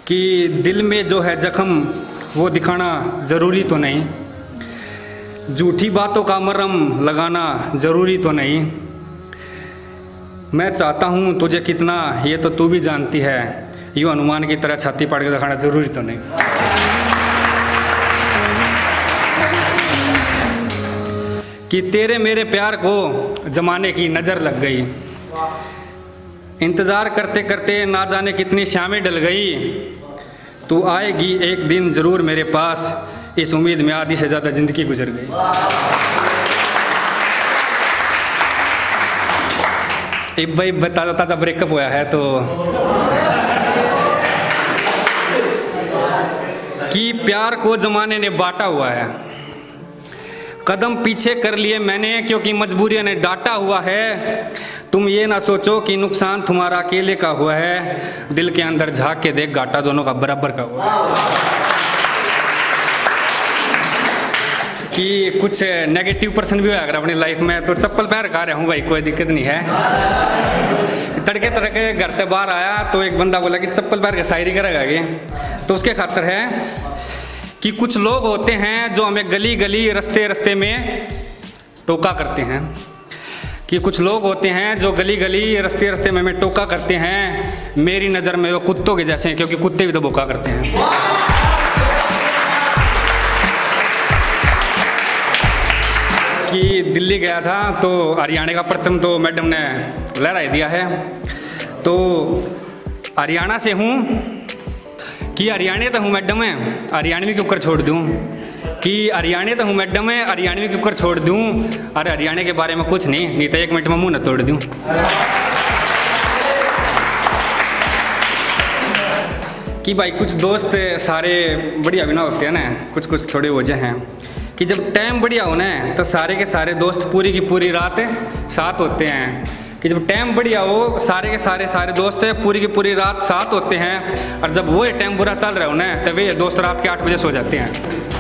कि दिल में जो है जख्म वो दिखाना ज़रूरी तो नहीं, झूठी बातों का मरहम लगाना ज़रूरी तो नहीं। मैं चाहता हूँ तुझे कितना ये तो तू भी जानती है, यूँ हनुमान की तरह छाती पाड़ के दिखाना ज़रूरी तो नहीं। कि तेरे मेरे प्यार को जमाने की नज़र लग गई, इंतज़ार करते करते ना जाने कितनी शामें डल गई। तू आएगी एक दिन ज़रूर मेरे पास, इस उम्मीद में आधी से ज़्यादा ज़िंदगी गुजर गई। एक भाई ताज़ा ताज़ा ब्रेकअप हुआ है तो कि प्यार को ज़माने ने बांटा हुआ है, कदम पीछे कर लिए मैंने क्योंकि मजबूरियों ने डांटा हुआ है। तुम ये ना सोचो कि नुकसान तुम्हारा अकेले का हुआ है, दिल के अंदर झांक के देख घाटा दोनों का बराबर का हुआ है। कि कुछ नेगेटिव पर्सन भी हुआ अगर अपनी लाइफ में, तो चप्पल पैर खा रहा हूँ भाई, कोई दिक्कत नहीं है। तड़के तड़के घर से बाहर आया तो एक बंदा बोला कि चप्पल पैर के शायरी करेगा आगे, तो उसके खातिर है कि कुछ लोग होते हैं जो हमें गली गली रस्ते रस्ते में टोका करते हैं, कि कुछ लोग होते हैं जो गली गली रस्ते रस्ते में हमें टोका करते हैं। मेरी नज़र में वो कुत्तों के जैसे हैं, क्योंकि कुत्ते भी तो भोका करते हैं। कि दिल्ली गया था तो हरियाणा का परचम तो मैडम ने लहरा दिया है, तो हरियाणा से हूँ कि हरियाणा तो हूँ मैडम है, हरियाणवी के ऊपर छोड़ दूँ, कि हरियाणा तो हूँ मैडम है, हरियाणवी के ऊपर छोड़ दूँ। अरे हरियाणा के बारे में कुछ नहीं तो 1 मिनट में मुँह न तोड़ दूँ। कि भाई कुछ दोस्त सारे बढ़िया भी ना होते हैं ना, कुछ कुछ थोड़े वजह हैं कि जब टाइम बढ़िया होना है तो सारे के सारे दोस्त पूरी की पूरी रात साथ होते हैं। कि जब टाइम बढ़िया हो सारे के सारे दोस्त पूरी की पूरी रात साथ होते हैं, और जब वो टाइम बुरा चल रहा हो ना तब वे दोस्त रात के 8 बजे सो जाते हैं।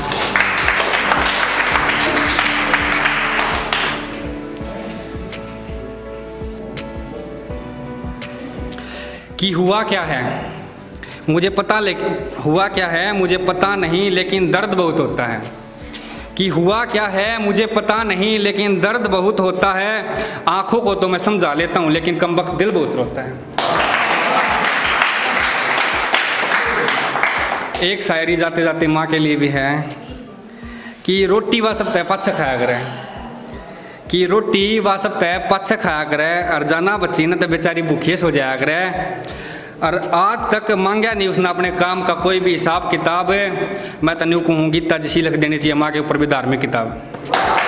कि हुआ क्या है मुझे पता, लेकिन हुआ क्या है मुझे पता नहीं, लेकिन दर्द बहुत होता है। कि हुआ क्या है मुझे पता नहीं, लेकिन दर्द बहुत होता है। आंखों को तो मैं समझा लेता हूँ, लेकिन कमबख्त दिल बहुत रोता है। एक शायरी जाते जाते माँ के लिए भी है कि रोटी वा सब तय पाछे खाया करे, कि रोटी वा सब तय पाछे खाया करे, और जाना बच्ची ने तो बेचारी भूखी सो जाया करे। और आज तक मांगा नहीं उसने अपने काम का कोई भी हिसाब किताब। मैं तो न्यू कहूँगी गीता जैसी लिख देनी चाहिए माँ के ऊपर भी धार्मिक किताब।